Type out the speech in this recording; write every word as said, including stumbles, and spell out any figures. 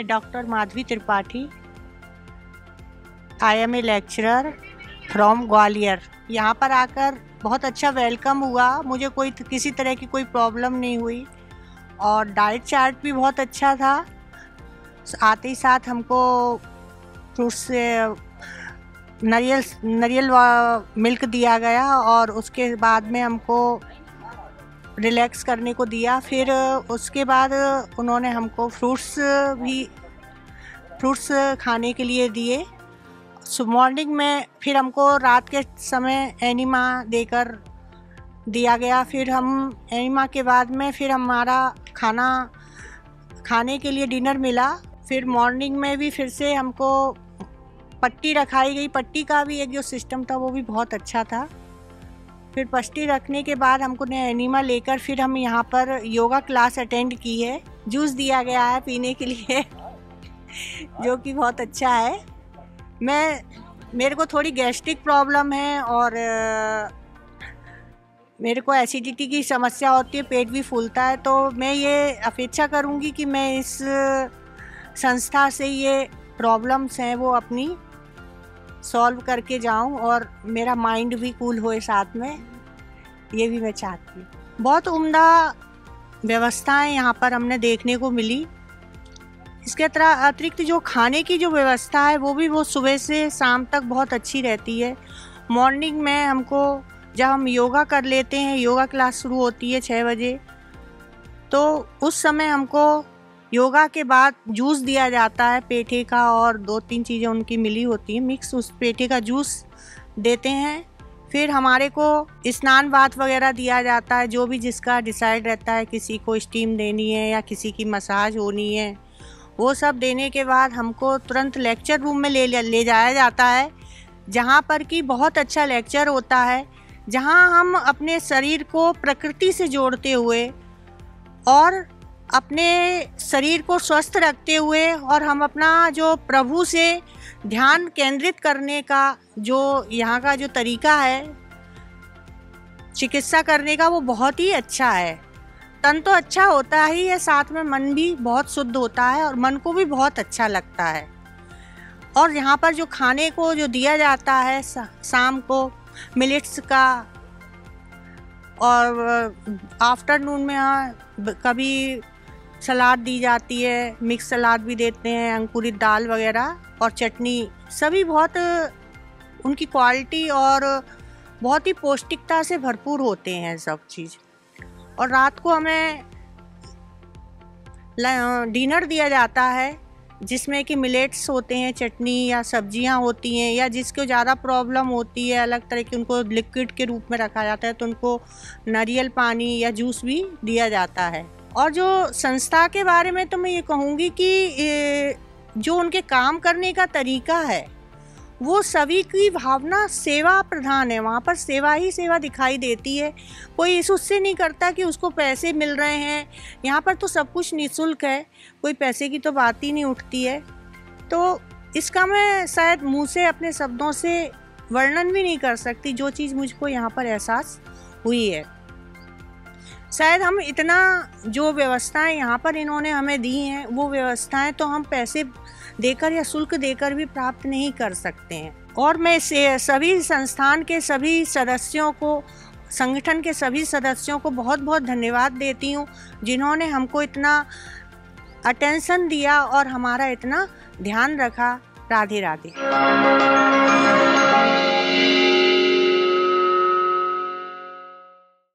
मैं doctor Madhavi Tripathi, I am a lecturer from Gwalior. यहाँ पर आकर बहुत अच्छा वेलकम हुआ, मुझे कोई किसी तरह की कोई प्रॉब्लम नहीं हुई और डाइट चार्ट भी बहुत अच्छा था। आते ही साथ हमको फ्रूट्स से नारियल नारियल मिल्क दिया गया और उसके बाद में हमको रिलैक्स करने को दिया। फिर उसके बाद उन्होंने हमको फ्रूट्स भी फ्रूट्स खाने के लिए दिए। मॉर्निंग में फिर हमको रात के समय एनिमा देकर दिया गया। फिर हम एनिमा के बाद में फिर हमारा खाना खाने के लिए डिनर मिला। फिर मॉर्निंग में भी फिर से हमको पट्टी रखाई गई। पट्टी का भी एक जो सिस्टम था वो भी बहुत अच्छा था। फिर पट्टी रखने के बाद हमको ने एनिमा लेकर फिर हम यहाँ पर योगा क्लास अटेंड की है। जूस दिया गया है पीने के लिए जो कि बहुत अच्छा है। मैं मेरे को थोड़ी गैस्ट्रिक प्रॉब्लम है और आ, मेरे को एसिडिटी की समस्या होती है, पेट भी फूलता है। तो मैं ये अपेक्षा करूँगी कि मैं इस संस्था से ये प्रॉब्लम्स हैं वो अपनी सॉल्व करके जाऊं और मेरा माइंड भी कूल होए साथ में, ये भी मैं चाहती हूँ। बहुत उम्दा व्यवस्थाएं यहाँ पर हमने देखने को मिली। इसके अतिरिक्त जो खाने की जो व्यवस्था है वो भी वो सुबह से शाम तक बहुत अच्छी रहती है। मॉर्निंग में हमको जब हम योगा कर लेते हैं, योगा क्लास शुरू होती है छः बजे, तो उस समय हमको योगा के बाद जूस दिया जाता है पेठे का और दो तीन चीज़ें उनकी मिली होती हैं मिक्स, उस पेठे का जूस देते हैं। फिर हमारे को स्नान बाथ वगैरह दिया जाता है, जो भी जिसका डिसाइड रहता है, किसी को स्टीम देनी है या किसी की मसाज होनी है, वो सब देने के बाद हमको तुरंत लेक्चर रूम में ले ले जाया जाता है, जहाँ पर कि बहुत अच्छा लेक्चर होता है, जहाँ हम अपने शरीर को प्रकृति से जोड़ते हुए और अपने शरीर को स्वस्थ रखते हुए और हम अपना जो प्रभु से ध्यान केंद्रित करने का जो यहाँ का जो तरीका है चिकित्सा करने का, वो बहुत ही अच्छा है। तन तो अच्छा होता ही है, साथ में मन भी बहुत शुद्ध होता है और मन को भी बहुत अच्छा लगता है। और यहाँ पर जो खाने को जो दिया जाता है शाम को मिलेट्स का, और आफ्टरनून में यहाँ कभी सलाद दी जाती है, मिक्स सलाद भी देते हैं, अंकुरित दाल वगैरह और चटनी, सभी बहुत उनकी क्वालिटी और बहुत ही पौष्टिकता से भरपूर होते हैं सब चीज़। और रात को हमें डिनर दिया जाता है जिसमें कि मिलेट्स होते हैं, चटनी या सब्जियां होती हैं, या जिसको ज़्यादा प्रॉब्लम होती है अलग तरह की, उनको लिक्विड के रूप में रखा जाता है, तो उनको नारियल पानी या जूस भी दिया जाता है। और जो संस्था के बारे में तो मैं ये कहूँगी कि जो उनके काम करने का तरीका है वो सभी की भावना सेवा प्रधान है। वहाँ पर सेवा ही सेवा दिखाई देती है। कोई इस उससे नहीं करता कि उसको पैसे मिल रहे हैं। यहाँ पर तो सब कुछ निःशुल्क है, कोई पैसे की तो बात ही नहीं उठती है। तो इसका मैं शायद मुँह से अपने शब्दों से वर्णन भी नहीं कर सकती, जो चीज़ मुझको यहाँ पर एहसास हुई है। शायद हम इतना जो व्यवस्थाएं यहाँ पर इन्होंने हमें दी हैं, वो व्यवस्थाएं तो हम पैसे देकर या शुल्क देकर भी प्राप्त नहीं कर सकते हैं। और मैं से सभी संस्थान के सभी सदस्यों को, संगठन के सभी सदस्यों को बहुत बहुत धन्यवाद देती हूँ, जिन्होंने हमको इतना अटेंशन दिया और हमारा इतना ध्यान रखा। राधे राधे।